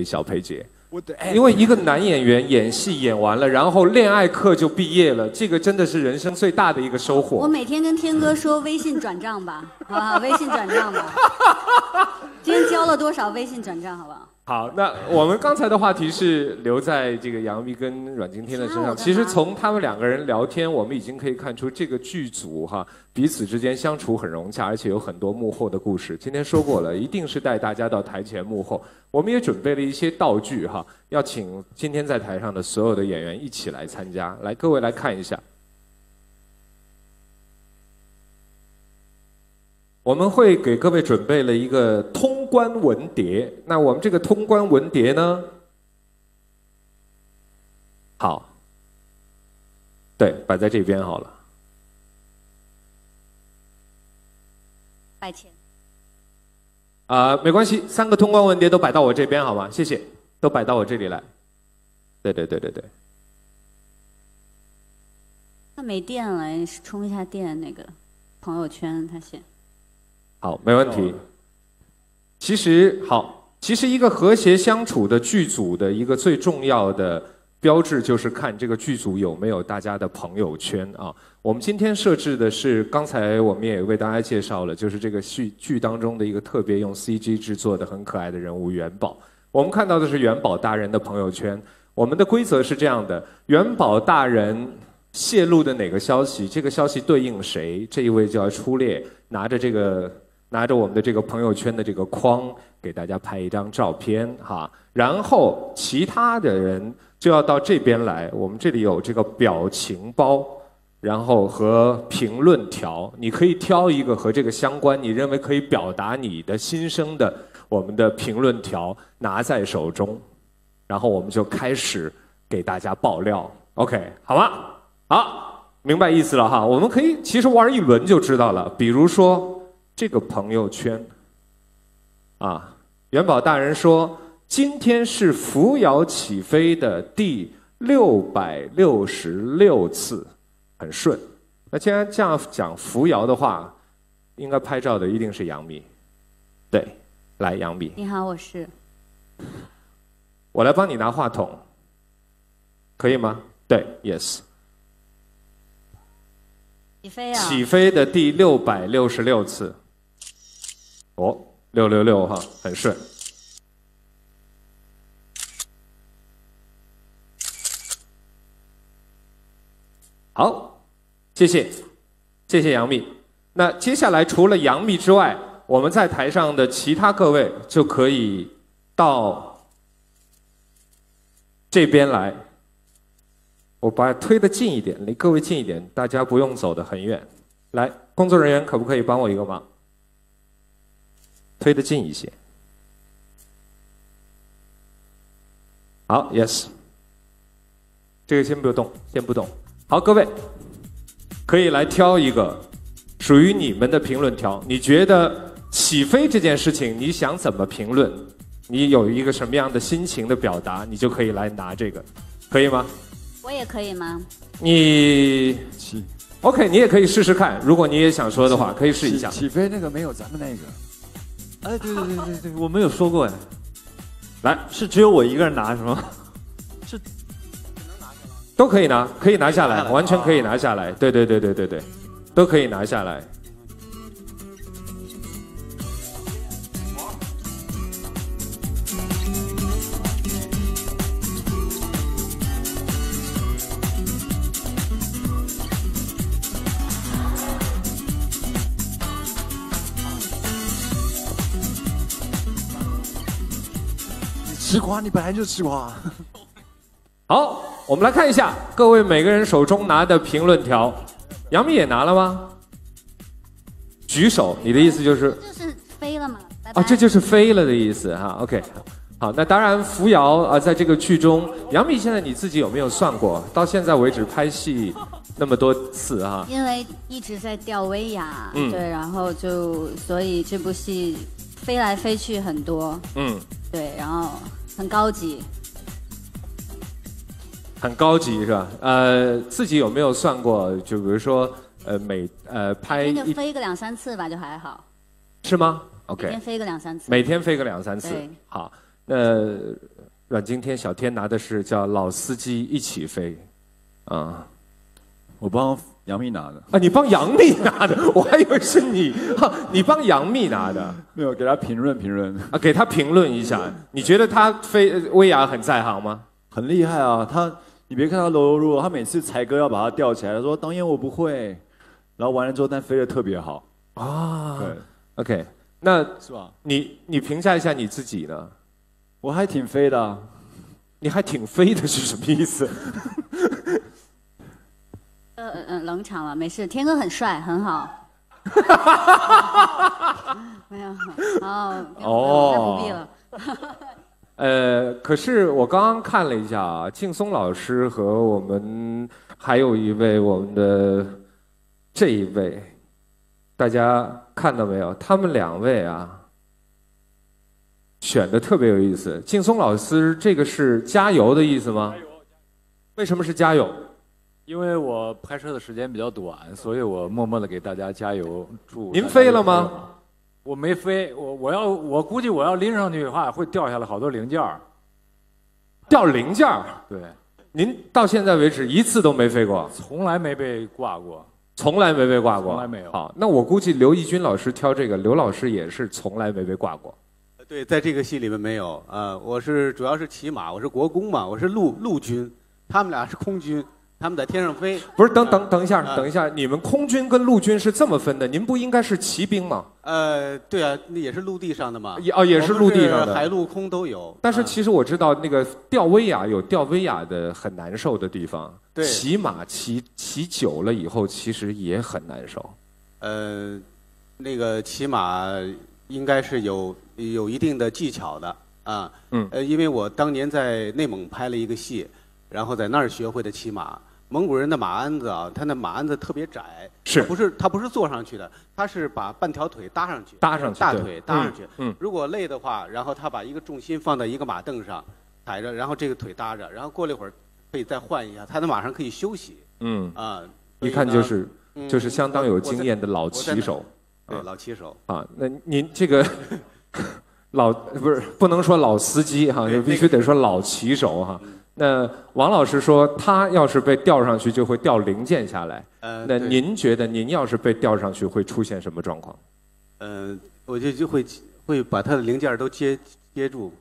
小裴姐。因为一个男演员演戏演完了，然后恋爱课就毕业了，这个真的是人生最大的一个收获。 我每天跟天哥说微信转账吧，好不好？微信转账吧。今天交了多少？微信转账好不好？ 好，那我们刚才的话题是留在这个杨幂跟阮经天的身上。其实从他们两个人聊天，我们已经可以看出这个剧组彼此之间相处很融洽，而且有很多幕后的故事。今天说过了，一定是带大家到台前幕后。我们也准备了一些道具要请今天在台上的所有的演员一起来参加。来，各位来看一下。我们会给各位准备了一个通关文牒。那我们这个通关文牒呢，好，对，摆在这边好了。 摆前。 没关系，3个通关文牒都摆到我这边好吗？谢谢，都摆到我这里来。对。 他没电了，你充一下电，那个朋友圈他写。 好，没问题。其实一个和谐相处的剧组的一个最重要的标志就是看这个剧组有没有大家的朋友圈啊。我们今天设置的是，刚才我们也为大家介绍了，就是这个剧当中的一个特别用 CG 制作的很可爱的人物元宝。我们看到的是元宝大人的朋友圈。我们的规则是这样的：元宝大人泄露的哪个消息，这个消息对应谁，这一位就要出列，拿着我们的这个朋友圈的这个框，给大家拍一张照片然后其他的人就要到这边来，我们这里有这个表情包，然后和评论条，你可以挑一个和这个相关，你认为可以表达你的心声的，我们的评论条拿在手中，然后我们就开始给大家爆料 ，OK， 好吗？好，明白意思了我们可以其实玩一轮就知道了，比如说。这个朋友圈，元宝大人说，今天是扶摇起飞的第666次，很顺。那既然这样讲扶摇的话，应该拍照的一定是杨幂。对，来，杨幂。 你好，我是。 我来帮你拿话筒，可以吗？对 ，yes。 起飞啊！ 起飞的第666次。666很顺。好，谢谢杨幂。那接下来除了杨幂之外，我们在台上的其他各位就可以到这边来。我把它推得近一点，离各位近一点，大家不用走得很远。来，工作人员可不可以帮我一个忙？推得近一些。好 ，yes， 这个先不动，好，各位可以来挑一个属于你们的评论条。你觉得起飞这件事情，你想怎么评论？你有一个什么样的心情的表达，你就可以来拿这个，可以吗？ 我也可以吗？ 你OK， 你也可以试试看。如果你也想说的话，可以试一下。 起飞那个没有咱们那个。 哎，对，我们有说过哎。来，是只有我一个人拿是吗？是， 都可以拿，可以拿下来，完全可以拿下来。对，都可以拿下来。 吃瓜，你本来就吃瓜。 好，我们来看一下各位每个人手中拿的评论条。杨幂也拿了吗？举手，你的意思就是？ 就是飞了嘛。拜拜这就是飞了的意思OK， 好，那当然扶摇在这个剧中，杨幂现在你自己有没有算过？到现在为止拍戏那么多次因为一直在吊威亚，对，然后所以这部戏飞来飞去很多，对，然后。很高级， 很高级是吧？自己有没有算过？就比如说，拍每天就飞个2、3次吧，就还好。 是吗 ？OK。 每天飞个2、3次。 每天飞个2、3次。好， 那阮经天、小天拿的是叫老司机一起飞，啊， 我帮杨幂拿的。 啊，你帮杨幂拿的，我还以为是你，你帮杨幂拿的。 没有，给他评论。 啊，给他评论一下，你觉得他飞薇娅很在行吗？ 很厉害啊，你别看他柔弱，他每次才哥要把他吊起来，他说导演我不会，然后完了之后，但飞得特别好啊。 对 ，OK， 那是吧？ 你评价一下你自己呢？ 我还挺飞的啊。 你还挺飞的是什么意思？ 冷场了，没事。天哥很帅，很好。没有，那不必了。 可是我刚刚看了一下啊，劲松老师和我们还有一位我们的这一位，大家看到没有？他们2位啊，选的特别有意思。劲松老师，这个是加油的意思吗？为什么是加油？ 因为我拍摄的时间比较短，所以我默默的给大家加油。祝您飞了吗？ 我没飞，我估计我要拎上去的话，会掉下来好多零件儿。 掉零件儿？ 对。 您到现在为止一次都没飞过？ 从来没被挂过。 从来没被挂过？ 从来没有。 好，那我估计刘奕君老师挑这个，刘老师也是从来没被挂过。 对，在这个戏里面没有我是主要是骑马，我是国公嘛，我是陆军，他们俩是空军。他们在天上飞， 不是等一下，你们空军跟陆军是这么分的，您不应该是骑兵吗？ 对啊，那也是陆地上的嘛。 也是陆地上的， 海陆空都有。 但是其实我知道那个吊威亚有吊威亚的很难受的地方， 对， 骑马骑久了以后其实也很难受。 那个骑马应该是有一定的技巧的啊。因为我当年在内蒙拍了一个戏，然后在那儿学会的骑马。蒙古人的马鞍子啊，他那马鞍子特别窄，他不是坐上去的，他是把半条腿搭上去，大腿搭上去。如果累的话，然后他把一个重心放在一个马凳上，踩着，然后这个腿搭着，然后过了一会儿可以再换一下，他在马上可以休息。 一看就是相当有经验的老骑手。 对，老骑手啊，那您这个不能说老司机哈，就必须得说老骑手哈。那王老师说，他要是被吊上去，就会掉零件下来。那您觉得，您要是被吊上去，会出现什么状况？ 我就会把他的零件都接住，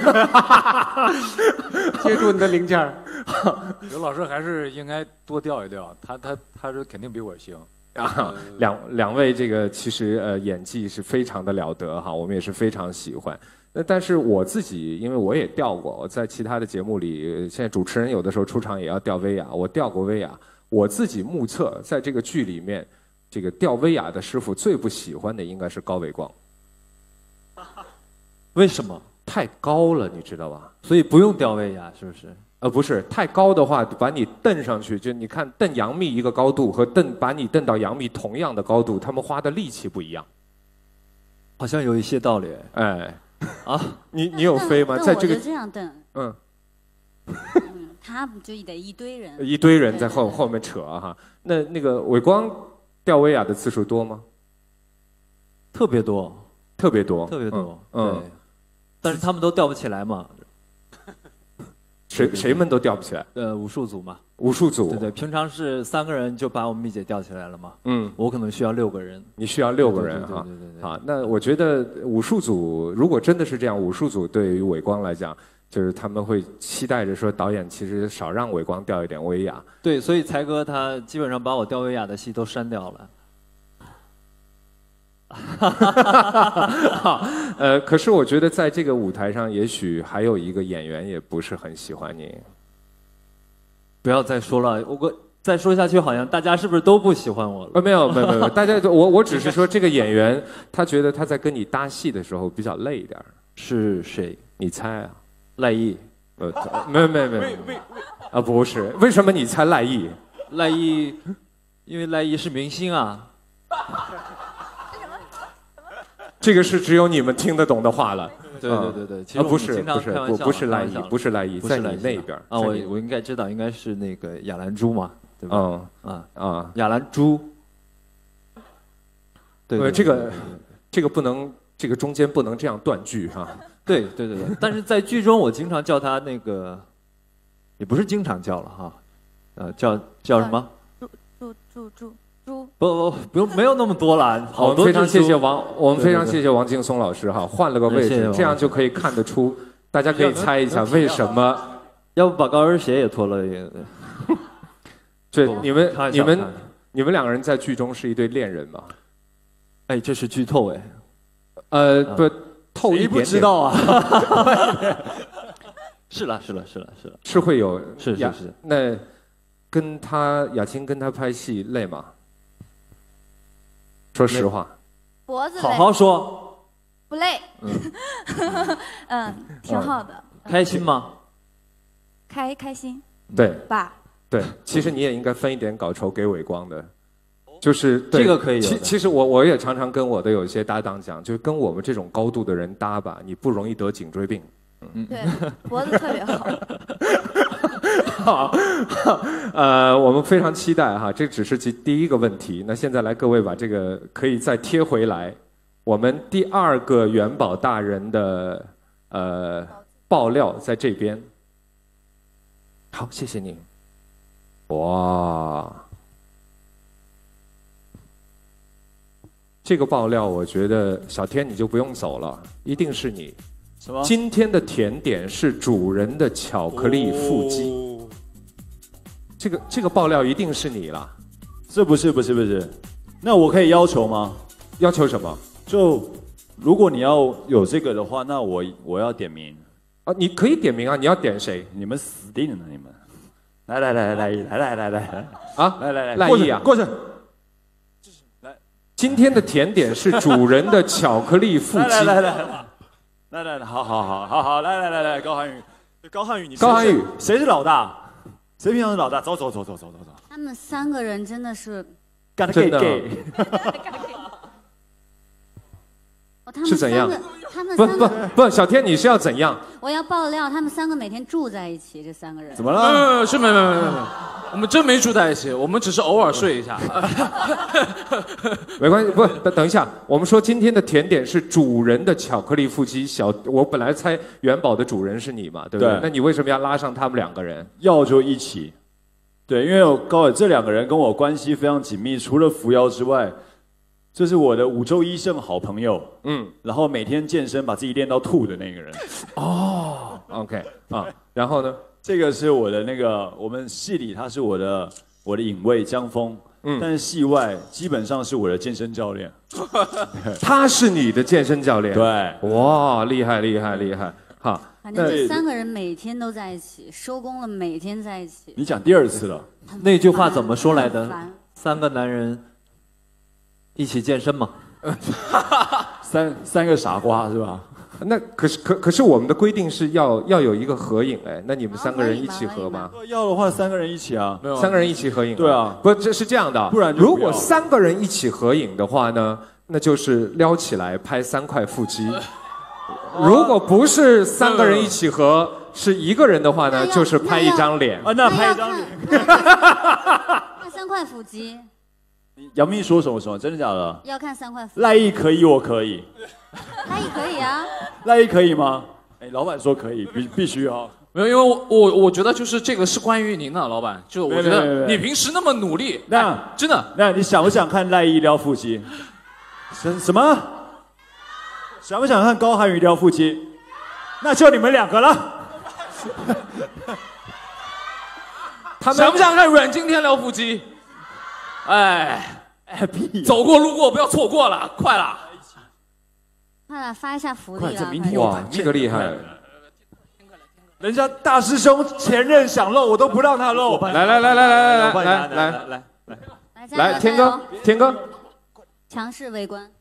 接住你的零件。 刘老师还是应该多吊一吊，他是肯定比我行。 两位这个其实演技是非常的了得哈，我们也是非常喜欢。那但是我自己，因为我也吊过，我在其他的节目里，现在主持人有的时候出场也要吊威亚，我吊过威亚。我自己目测，在这个剧里面，这个吊威亚的师傅最不喜欢的应该是高伟光。 为什么？ 太高了，你知道吧？ 所以不用吊威亚，是不是？ 不是，太高的话，把你蹬上去，就你看蹬杨幂一个高度和把你蹬到杨幂同样的高度，他们花的力气不一样。 好像有一些道理。 哎。啊，你有飞吗？在这个这样蹬，他不就得一堆人， 一堆人在后面扯哈。那个伟光吊威亚的次数多吗？ 特别多， 特别多， 对。但是他们都吊不起来嘛。 谁们都吊不起来？ 武术组嘛。 武术组。 对，平常是3个人就把我们蜜姐吊起来了嘛。我可能需要6个人。 你需要6个人哈。好，那我觉得武术组如果真的是这样，武术组对于伟光来讲，就是他们会期待着说，导演其实少让伟光吊一点威亚。 对，所以才哥他基本上把我吊威亚的戏都删掉了。 可是我觉得在这个舞台上，也许还有一个演员也不是很喜欢你。 不要再说了，我再说下去，好像大家是不是都不喜欢我了？ 没有，大家我只是说这个演员，他觉得他在跟你搭戏的时候比较累一点。 是谁？ 你猜啊？ 赖艺？ 没啊，不是。为什么你猜赖艺？ 赖艺，因为赖艺是明星啊。 这个是只有你们听得懂的话了。 对，其实不是赖艺，不是赖艺，在你那边啊。我应该知道，应该是那个雅兰珠嘛，对吧？雅兰珠。对， 这个不能，这个中间不能这样断句哈。 对，但是在剧中我经常叫他那个，也不是经常叫了哈，叫什么？猪。不用，没有那么多了。 我们非常谢谢王劲松老师哈，换了个位置，这样就可以看得出，大家可以猜一下为什么。 要不把高跟鞋也脱了也。 对，你们两个人在剧中是一对恋人吗？ 哎，这是剧透哎。 不透一点点。 不知道啊。 是了， 是会有是。 那雅青跟他拍戏累吗？说实话。 脖子累。 好好说。 不累。挺好的。 开心吗？ 开心。 对。 吧。 对，其实你也应该分一点稿酬给伟光的，就是这个可以。 其实我也常常跟我的有些搭档讲，就是跟我们这种高度的人搭吧，你不容易得颈椎病。 对，脖子特别好。好，我们非常期待哈，这只是第一个问题。那现在来，各位把这个可以再贴回来。我们第二个元宝大人的爆料在这边。好，谢谢你。哇，这个爆料我觉得小天你就不用走了，一定是你。 什么？ 今天的甜点是主人的巧克力腹肌。这个爆料一定是你了。 这不是。那我可以要求吗？ 要求什么？ 就如果你要有这个的话，那我要点名。 啊，你可以点名啊，你要点谁？ 你们死定了，你们。来啊！来， 赖毅啊， 过去。 来，今天的甜点是主人的巧克力腹肌。 来，好，来，高瀚宇，谁是老大？谁平常是老大？走。 他们3个人真的是。 真的。是怎样？ 他们3个不，小天你是要怎样？ 我要爆料，他们3个每天住在一起，这3个人。 怎么了？ 是没，我们真没住在一起，我们只是偶尔睡一下。 没关系，不，等一下，我们说今天的甜点是主人的巧克力腹肌。我本来猜元宝的主人是你嘛，对不对？那你为什么要拉上他们2个人？ 要就一起。对，因为高伟这2个人跟我关系非常紧密，除了扶摇之外。这是我的5周医生好朋友，然后每天健身把自己练到吐的那个人。 哦 ，OK 啊，然后呢？ 这个是我的那个，我们戏里他是我的影卫江峰，但是戏外基本上是我的健身教练。 他是你的健身教练？ 对。 哇，厉害！好， 反正这3个人每天都在一起，收工了每天在一起。 你讲第2次了， 那句话怎么说来的？3个男人。一起健身嘛三个傻瓜是吧？ 那可是我们的规定是要有一个合影哎，那你们3个人一起合吗？ 要的话3个人一起啊 ，3个人一起合影。 对啊， 不，这是这样的， 不然如果3个人一起合影的话呢，那就是撩起来拍3块腹肌。如果不是3个人一起合，是1个人的话呢，就是拍一张脸。 啊，那拍一张脸。 拍3块腹肌。 杨幂说什么？真的假的？ 要看3块腹肌。 赖毅可以，我可以。 赖毅可以啊。 赖毅可以吗？哎，老板说可以，必须啊。 没有，因为我觉得就是这个是关于您的，老板。就我觉得你平时那么努力，真的。 那你想不想看赖毅撩腹肌？什么？想不想看高瀚宇撩腹肌？那就你们2个了。 想不想看阮经天撩腹肌？哎，走过路过不要错过了，快了！ 快了，发一下福利了！ 哇，这个厉害！ 人家大师兄前任想露，我都不让他露。 来，天哥， 强势围观！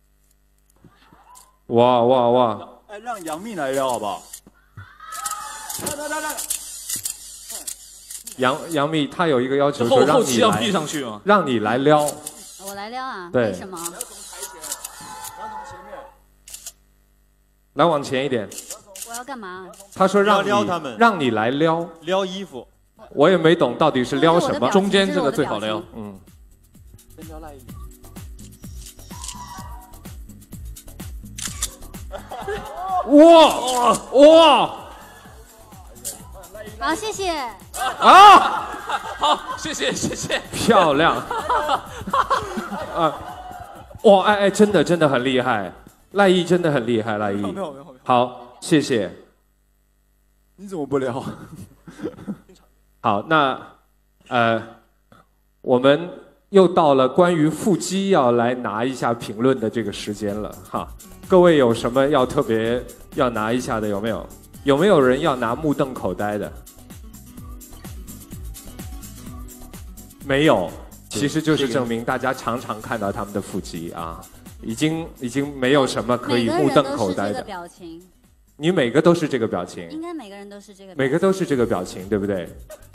哇！ 哎，让杨幂来撩好不好？来。 杨幂她有一个要求， 说后期要 P 上去吗？ 让你来撩。 我来撩啊？ 对。 为什么？ 来往前一点。 我要干嘛？ 他说让你来撩衣服。 我也没懂到底是撩什么。 中间这个最好撩。 先撩赖毅。 哇！ 好，谢谢。 啊， 好，谢谢。 漂亮。哇，哎，真的很厉害，赖艺真的很厉害，赖艺。 没有。 好，谢谢。 你怎么不聊？ 好，那我们又到了关于腹肌要来拿一下评论的这个时间了哈。各位有什么要特别要拿一下的？有没有？有没有人要拿目瞪口呆的？没有，其实就是证明大家常常看到他们的腹肌啊，已经没有什么可以目瞪口呆的。 表情。 你每个都是这个表情， 应该每个人都是这个表情， 每个都是这个表情，对不对？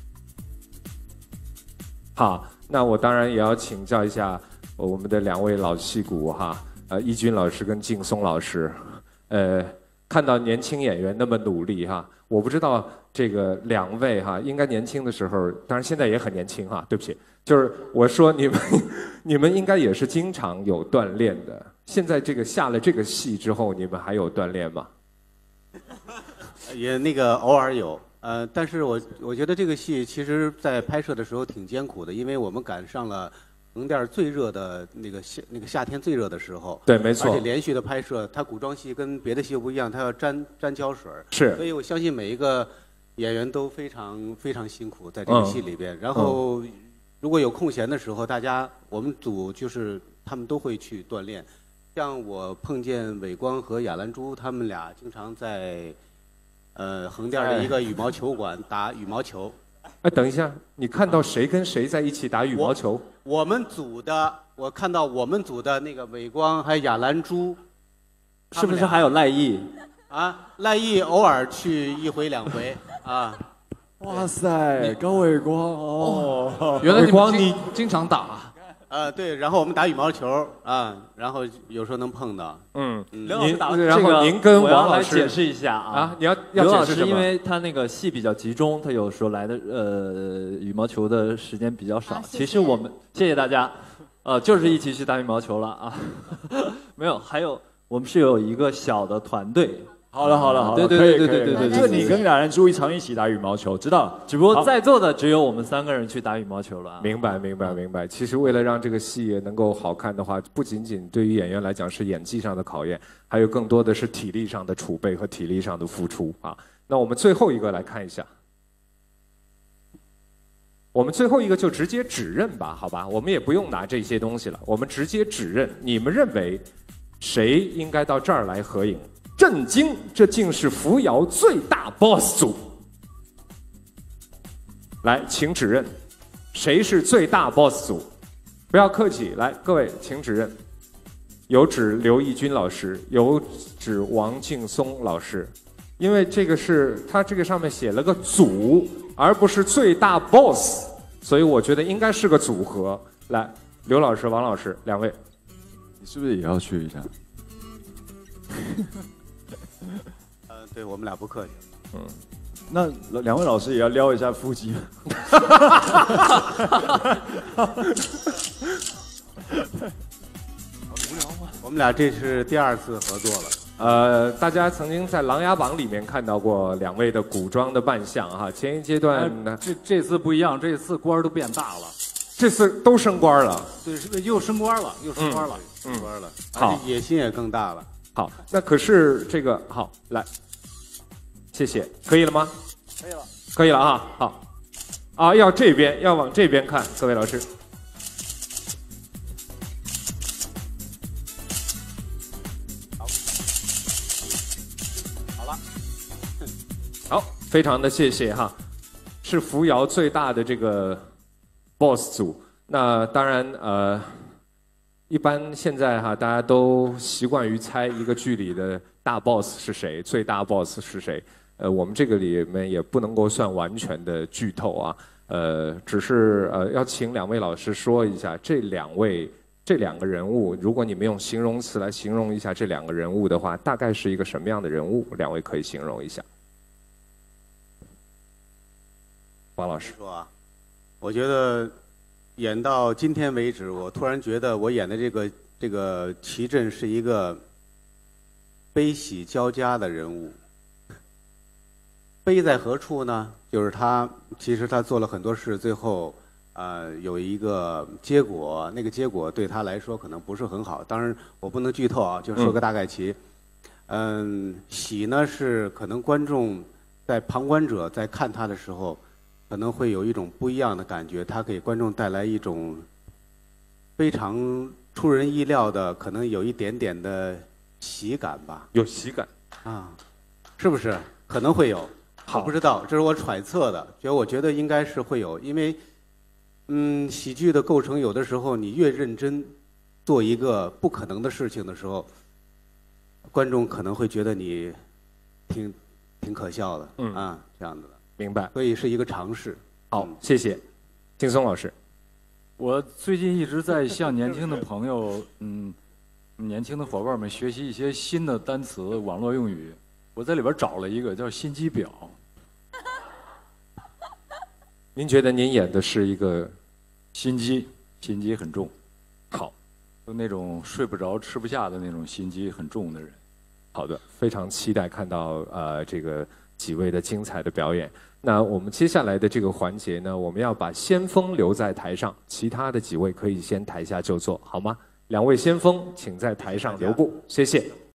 好，那我当然也要请教一下我们的2位老戏骨哈，易军老师跟劲松老师，看到年轻演员那么努力哈，我不知道这个2位哈，应该年轻的时候，当然现在也很年轻哈，对不起，就是我说你们应该也是经常有锻炼的，现在这个下了这个戏之后，你们还有锻炼吗？ 也那个偶尔有，但是我觉得这个戏其实在拍摄的时候挺艰苦的，因为我们赶上了横店最热的那个夏天最热的时候。 对，没错。 而且连续的拍摄，它古装戏跟别的戏又不一样，它要沾胶水。 是。 所以我相信每一个演员都非常辛苦在这个戏里边。然后如果有空闲的时候，我们组就是他们都会去锻炼。像我碰见伟光和雅兰珠，他们俩经常在横店的一个羽毛球馆打羽毛球。 哎，等一下，你看到谁跟谁在一起打羽毛球？ 我看到我们组的那个伟光还有雅兰珠， 是不是还有赖艺？ 啊，赖艺偶尔去1回2回啊。 哇塞，高伟光哦， 原来你经常打。 对，然后我们打羽毛球啊，然后有时候能碰到。 刘老师打然后您跟王老师解释一下啊， 你要刘老师， 解释什么？ 因为他那个戏比较集中，他有时候来的羽毛球的时间比较少。其实我们谢谢大家，就是一起去打羽毛球了啊。没有，还有我们是有一个小的团队。 好了， 对， 就你跟雅兰珠常一起打羽毛球，知道？ 只不过在座的只有我们3个人去打羽毛球了。 明白。其实为了让这个戏能够好看的话，不仅仅对于演员来讲是演技上的考验，还有更多的是体力上的储备和体力上的付出啊。那我们最后一个来看一下，我们最后一个就直接指认吧，好吧？我们也不用拿这些东西了，我们直接指认。你们认为谁应该到这儿来合影？震惊！这竟是扶摇最大 boss 组。来，请指认，谁是最大 boss 组？不要客气，来，各位请指认。有指刘奕君老师，有指王劲松老师，因为这个是他这个上面写了个组，而不是最大 boss， 所以我觉得应该是个组合。来，刘老师、王老师2位， 你是不是也要去一下？ 对我们俩不客气。 那2位老师也要撩一下腹肌。 我们俩这是第2次合作了。 大家曾经在《琅琊榜》里面看到过2位的古装的扮相哈。前一阶段呢， 这次不一样，这次官都变大了， 这次都升官了。 对，又升官了。 好，野心也更大了。 好，那可是这个好来，谢谢，可以了吗？可以了啊，好，要往这边看，各位老师。好，非常的谢谢哈，是扶摇最大的这个 boss 组。那当然一般现在哈，大家都习惯于猜一个剧里的大 boss 是谁，最大 boss 是谁。我们这个里面也不能够算完全的剧透啊。只是要请2位老师说一下这2个人物，如果你们用形容词来形容一下这2个人物的话，大概是一个什么样的人物？2位可以形容一下。王老师说啊，我觉得演到今天为止，我突然觉得我演的这个齐震是一个悲喜交加的人物。悲在何处呢？就是其实他做了很多事，最后有一个结果，那个结果对他来说可能不是很好。当然我不能剧透啊，就说个大概齐。喜呢是可能观众在旁观者在看他的时候，可能会有一种不一样的感觉，他给观众带来一种非常出人意料的，可能有一点点的喜感吧。 有喜感啊，是不是？可能会有。我不知道，这是我揣测的，我觉得应该是会有，因为，喜剧的构成有的时候你越认真做一个不可能的事情的时候，观众可能会觉得你挺可笑的，这样子的。 明白。 所以是一个尝试。 好，谢谢，劲松老师。 我最近一直在向年轻的朋友，年轻的伙伴们学习一些新的单词、网络用语。我在里边找了一个叫心机婊。 您觉得您演的是一个心机很重， 好， 就那种睡不着、吃不下的那种心机很重的人。 好的，非常期待看到这个几位的精彩的表演。那我们接下来的这个环节呢，我们要把先锋留在台上，其他的几位可以先台下就坐，好吗？2位先锋请在台上留步，谢谢。